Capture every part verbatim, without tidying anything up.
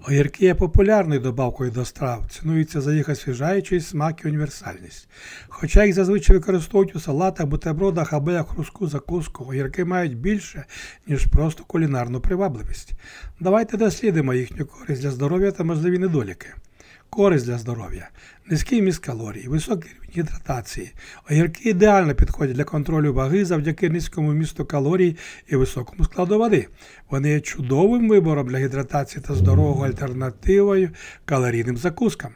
Огірки є популярною добавкою до страв, цінуються за їх освіжаючість, смак і універсальність. Хоча їх зазвичай використовують у салатах, бутербродах або як хрустку закуску, огірки мають більше, ніж просто кулінарну привабливість. Давайте дослідимо їхню користь для здоров'я та можливі недоліки. Користь для здоров'я. Низький вміст калорій, високий рівень гідратації. Огірки ідеально підходять для контролю ваги завдяки низькому вмісту калорій і високому складу води. Вони є чудовим вибором для гідратації та здоровою альтернативою калорійним закускам.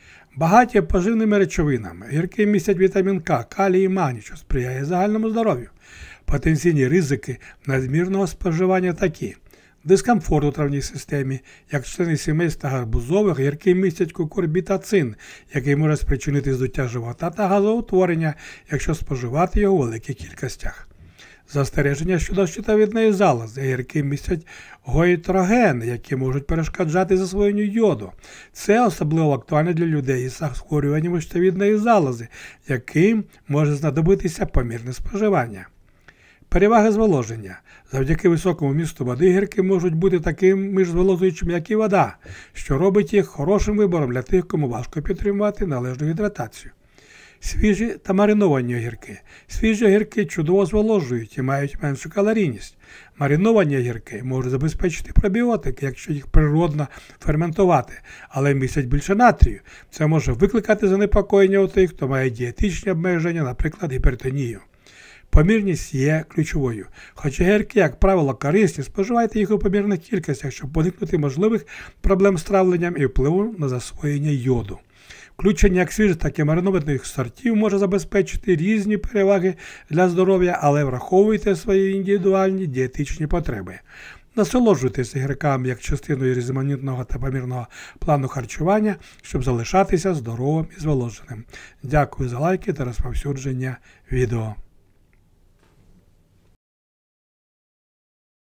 Багаті поживними речовинами. Огірки містять вітамін К, калій і магній, що сприяє загальному здоров'ю. Потенційні ризики надмірного споживання такі. Дискомфорт у травній системі. Як члени сімейства гарбузових, огірки містять кукурбітацин, який може спричинити здуття живота та газоутворення, якщо споживати його у великих кількостях. Застереження щодо щитовидної залози. Огірки містять гоїтрогени, які можуть перешкоджати засвоєнню йоду. Це особливо актуально для людей із захворюванням щитовидної залози, яким може знадобитися помірне споживання. Переваги зволоження. Завдяки високому вмісту води огірки можуть бути такими ж зволожуючими, як і вода, що робить їх хорошим вибором для тих, кому важко підтримувати належну гідратацію. Свіжі та мариновані огірки. Свіжі огірки чудово зволожують і мають меншу калорійність. Мариновані огірки можуть забезпечити пробіотики, якщо їх природно ферментувати, але містять більше натрію. Це може викликати занепокоєння у тих, хто має дієтичні обмеження, наприклад, гіпертонію. Помірність є ключовою. Хоч огірки, як правило, корисні, споживайте їх у помірних кількостях, щоб уникнути можливих проблем з травленням і впливу на засвоєння йоду. Включення як свіжих, так і маринованих сортів може забезпечити різні переваги для здоров'я, але враховуйте свої індивідуальні дієтичні потреби. Насолоджуйтесь огірками як частиною різноманітного та помірного плану харчування, щоб залишатися здоровим і зволоженим. Дякую за лайки та розповсюдження відео.